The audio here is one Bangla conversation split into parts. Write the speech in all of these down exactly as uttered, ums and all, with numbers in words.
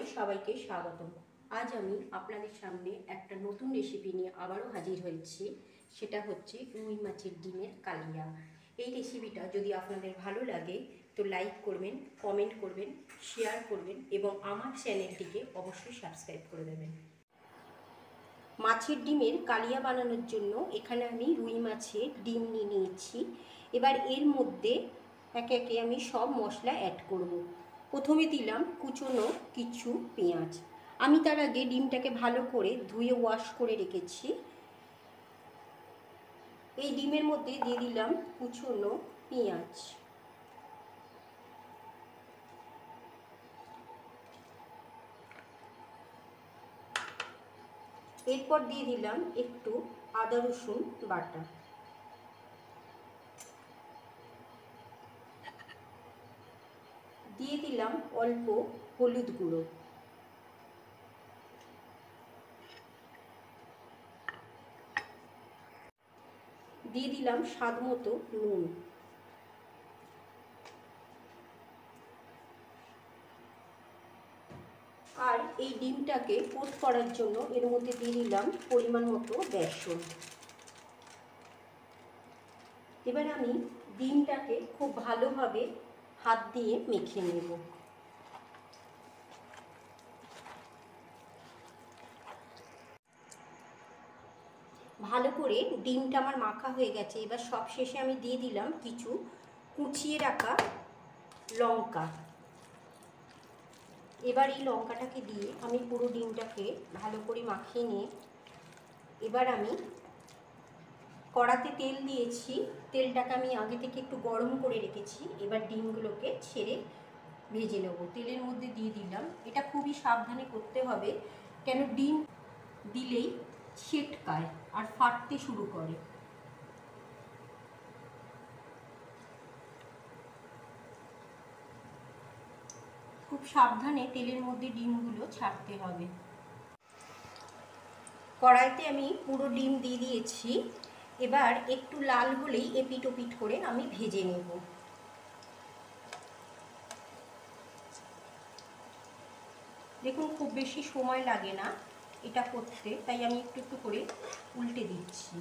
সবাইকে স্বাগতম। আজ আমি আপনাদের সামনে একটা নতুন রেসিপি নিয়ে আবারও হাজির হয়েছি। সেটা হচ্ছে রুই মাছের ডিমের কালিয়া। এই রেসিপিটা যদি আপনাদের ভালো লাগে তো লাইক করবেন, কমেন্ট করবেন, শেয়ার করবেন এবং আমার চ্যানেলটিকে অবশ্যই সাবস্ক্রাইব করে দেবেন। মাছের ডিমের কালিয়া বানানোর জন্য এখানে আমি রুই মাছের ডিম নিয়ে নিয়েছি। এবার এর মধ্যে একে একে আমি সব মশলা অ্যাড করব। প্রথমে দিলাম কুচনো কিছু পেঁয়াজ। আমি তার আগে ডিমটাকে ভালো করে ধুয়ে ওয়াশ করে রেখেছি। এই ডিমের মধ্যে দিয়ে দিলাম কুচনো পেঁয়াজ। এরপর দিয়ে দিলাম একটু আদা রসুন বাটা। দিয়ে দিলাম অল্প হলুদ গুঁড়ো। দিয়ে দিলাম স্বাদ মতো নুন। আর এই ডিমটাকে কোট করার জন্য এর মধ্যে দিয়ে দিলাম পরিমাণ মতো বেসন। এবার আমি ডিমটাকে খুব ভালোভাবে হাত দিয়ে মেখে নেব। ভালো করে ডিমটা আমার মাখা হয়ে গেছে। এবার সব শেষে আমি দিয়ে দিলাম কিছু কুচিয়ে রাখা লঙ্কা। এবার এই লঙ্কাটাকে দিয়ে আমি পুরো ডিমটাকে ভালো করে মাখিয়ে নিয়ে এবার আমি কড়াতে তেল দিয়েছি। তেলটাকে আমি আগে থেকে একটু গরম করে রেখেছি। এবার ডিমগুলোকে ছেড়ে ভেজে নেব। তেলের মধ্যে দিয়ে দিলাম। এটা খুবই সাবধানে করতে হবে, কেন ডিম দিলেই ছিটকায় আর ফাটতে শুরু করে। খুব সাবধানে তেলের মধ্যে ডিমগুলো ছাড়তে হবে। কড়াইতে আমি পুরো ডিম দিয়ে দিয়েছি। এবার একটু লাল হলেই এপিট ওপিট করে আমি ভেজে নেব। দেখুন খুব বেশি সময় লাগে না এটা করতে, তাই আমি একটু একটু করে উল্টে দিচ্ছি।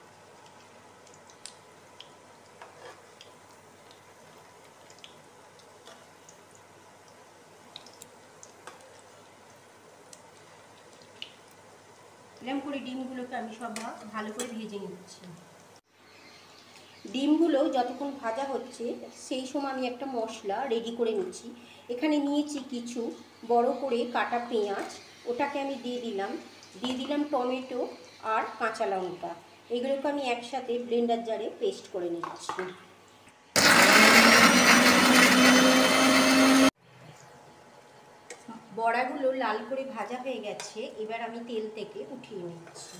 এরকম করে ডিমগুলোকে আমি সব ভালো করে ভেজে নিচ্ছি। ডিমগুলো যতক্ষণ ভাজা হচ্ছে সেই সময় আমি একটা মশলা রেডি করে নিচ্ছি। এখানে নিয়েছি কিছু বড় করে কাটা পেঁয়াজ, ওটাকে আমি দিয়ে দিলাম। দিয়ে দিলাম টমেটো আর কাঁচা লঙ্কা। এগুলোকে আমি একসাথে ব্লেন্ডার জারে পেস্ট করে নিচ্ছি। বড়াগুলো লাল করে ভাজা হয়ে গেছে। এবার আমি তেল থেকে উঠিয়ে নিচ্ছি।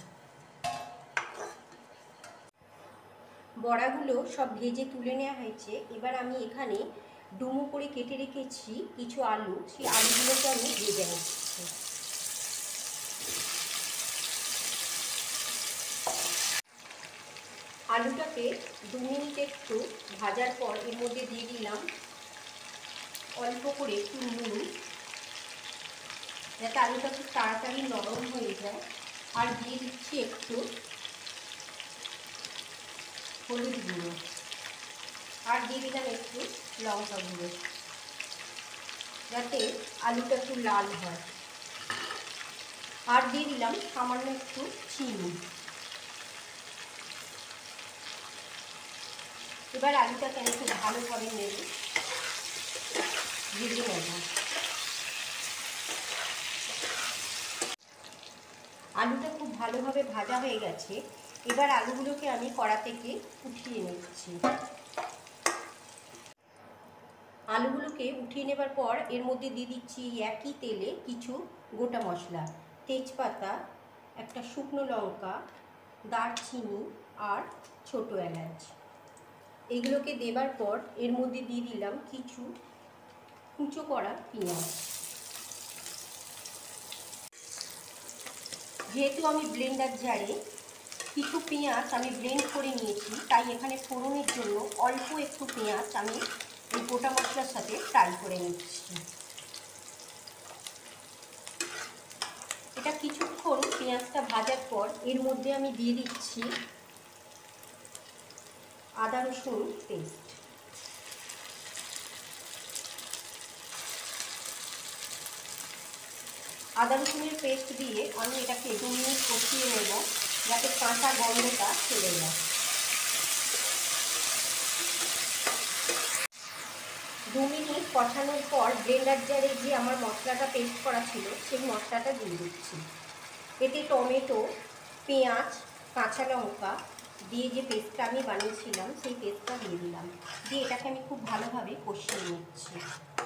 বড়াগুলো সব ভেজে তুলে নেওয়া হয়েছে। এবার আমি এখানে ডুমো করে কেটে রেখেছি কিছু আলু, সেই আলুগুলোকে আমি ভেজে নিচ্ছি। আলুটাকে দু মিনিট একটু ভাজার পর এর মধ্যে দিয়ে দিলাম অল্প করে একটু নুন, যাতে আলুটা খুব তাড়াতাড়ি নরম হয়ে যায়। আর দিয়ে দিচ্ছি একটু হলুদ গুঁড়ো আর দিয়ে দিলাম একটু লঙ্কা গুঁড়ো, যাতে আলুটা একটু লাল হয়। আর দিয়ে দিলাম সামান্য একটু চিনি। এবার আলুটাকে আমি খুব ভালোভাবে নেড়ে ভেজে নেব। আলুটা খুব ভালোভাবে ভাজা হয়ে গেছে। এবার আলুগুলোকে আমি কড়া থেকে উঠিয়ে নিচ্ছি। আলুগুলোকে উঠিয়ে নেবার পর এর মধ্যে দিয়ে দিচ্ছি একই তেলে কিছু গোটা মশলা, তেজপাতা, একটা শুকনো লঙ্কা, দারচিনি আর ছোটো এলাচ। এগুলোকে দেবার পর এর মধ্যে দিয়ে দিলাম কিছু কুচো করা পেঁয়াজ। যেহেতু আমি ব্লেন্ডার জারে কিছু পেঁয়াজ আমি ব্লেন্ড করে নিয়েছি, তাই এখানে ফোড়নের জন্য অল্প একটু পেঁয়াজ আমি এই গোটা মশলার সাথে ফ্রাই করে নিচ্ছি। এটা কিছুক্ষণ পেঁয়াজটা ভাজার পর এর মধ্যে আমি দিয়ে দিচ্ছি আদা রসুন পেস্ট। আদা রসুনের পেস্ট দিয়ে আমি এটাকে দু মিনিট কষিয়ে নেব যাতে কাঁচা গন্ধটা চলে যায়। দু মিনিট কষানোর পর ব্লেন্ডার জারে যে আমার মশলাটা পেস্ট করা ছিল সেই মশলাটা দিয়ে দিচ্ছি। এতে টমেটো, পেঁয়াজ, কাঁচা লঙ্কা দিয়ে যে পেস্টটা আমি বানিয়েছিলাম সেই পেস্টটা দিয়ে দিলাম, দিয়ে এটাকে আমি খুব ভালোভাবে কষিয়ে নিচ্ছি।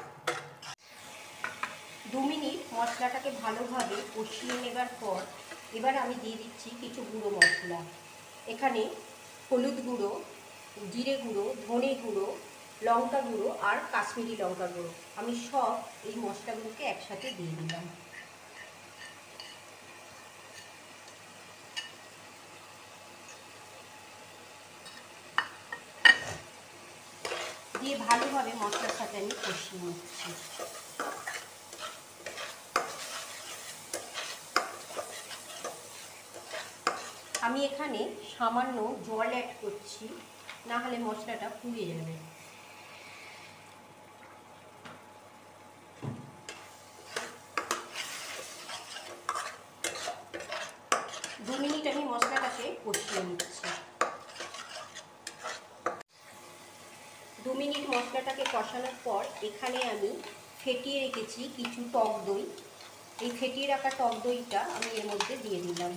দু মিনিট মশলাটাকে ভালোভাবে কষিয়ে নেবার পর এবার আমি দিয়ে দিচ্ছি কিছু গুঁড়ো মশলা। এখানে হলুদ গুঁড়ো, জিরে গুঁড়ো, ধনে গুঁড়ো, লঙ্কা গুঁড়ো আর কাশ্মীরি লঙ্কা গুঁড়ো আমি সব এই মশলাগুলোকে একসাথে দিয়ে দিলাম। দিয়ে ভালোভাবে মশলার সাথে আমি কষিয়ে নিচ্ছি। আমি এখানে সামান্য জল অ্যাড করছি, না হলে মশলাটা পুড়ে যাবে। দু মিনিট আমি মশলাটাকে কষিয়ে নিচ্ছি। দু মিনিট মশলাটাকে কষানোর পর এখানে আমি ফেটিয়ে রেখেছি কিছু টক দই। এই ফেটিয়ে রাখা টক দইটা আমি এর মধ্যে দিয়ে দিলাম।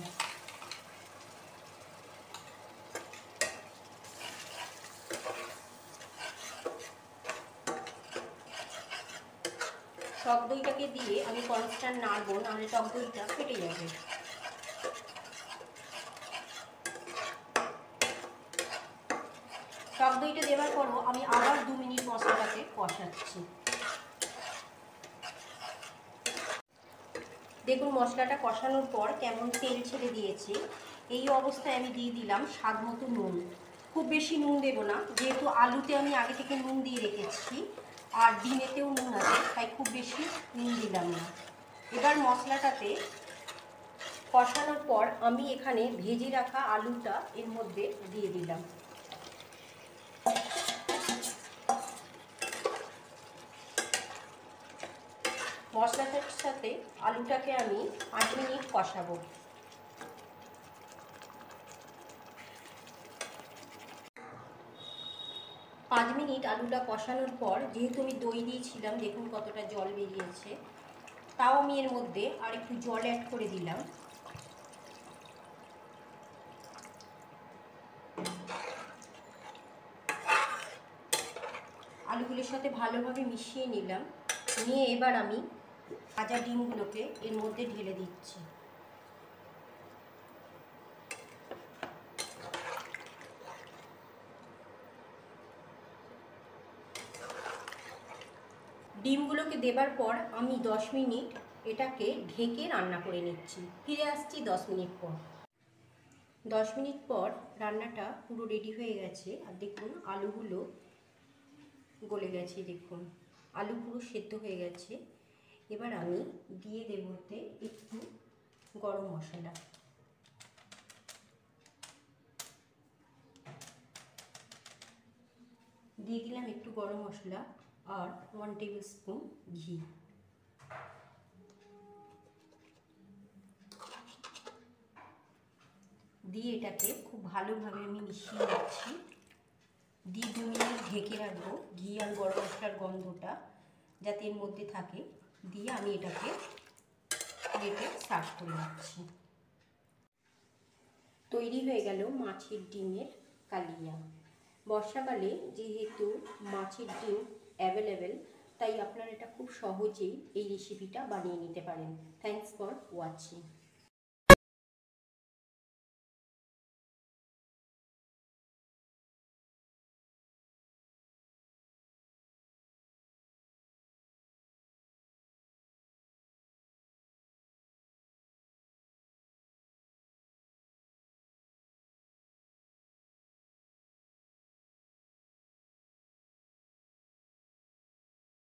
টক দইটাকে দিয়ে আমি কনস্ট্যান্ট নাড়বো, নাহলে টক দইটা ফেটে যাবে। টক দইটা দেওয়ার পরও আমি আবার দু মিনিট মশলাটাকে কষাচ্ছি। দেখুন মশলাটা কষানোর পর কেমন তেল ছেড়ে দিয়েছে। এই অবস্থায় আমি দিয়ে দিলাম স্বাদ মতো নুন। খুব বেশি নুন দেবো না, যেহেতু আলুতে আমি আগে থেকে নুন দিয়ে রেখেছি আর ডিমেতেও নুন আছে, তাই খুব বেশি নুন দিলাম না। এবার মশলাটাতে কষানোর পর আমি এখানে ভেজে রাখা আলুটা এর মধ্যে দিয়ে দিলাম। মশলাটার সাথে আলুটাকে আমি পাঁচ মিনিট কষাবো। পাঁচ মিনিট আলুটা কষানোর পর যেহেতু আমি দই দিয়েছিলাম, দেখুন কতটা জল বেরিয়েছে, তাও আমি এর মধ্যে আর একটু জল অ্যাড করে দিলাম। আলুগুলোর সাথে ভালোভাবে মিশিয়ে নিলাম, নিয়ে এবার আমি ভাজা ডিমগুলোকে এর মধ্যে ঢেলে দিচ্ছি। ডিমগুলোকে দেবার পর আমি দশ মিনিট এটাকে ঢেকে রান্না করে নিচ্ছি। ফিরে আসছি দশ মিনিট পর। দশ মিনিট পর রান্নাটা পুরো রেডি হয়ে গেছে। আর দেখুন আলুগুলো গলে গেছে, দেখুন আলু পুরো সেদ্ধ হয়ে গেছে। এবার আমি দিয়ে দেব একটু গরম মশলা। দিয়ে দিলাম একটু গরম মশলা আর ওয়ান টেবিল স্পুন ঘি। দিয়ে এটাকে খুব ভালোভাবে আমি মিশিয়ে নিচ্ছি। দিয়ে দু মিনিট ঢেকে রাখবো, ঘি আর গরম মশলার গন্ধটা যাতে এর মধ্যে থাকে। দিয়ে আমি এটাকে প্লেটে সার্ভ করে নিচ্ছি। তৈরি হয়ে গেল মাছের ডিমের কালিয়া। বর্ষাকালে যেহেতু মাছের ডিম অ্যাভেলেবেল, তাই আপনারা এটা খুব সহজেই এই রেসিপিটা বানিয়ে নিতে পারেন। Thanks for watching.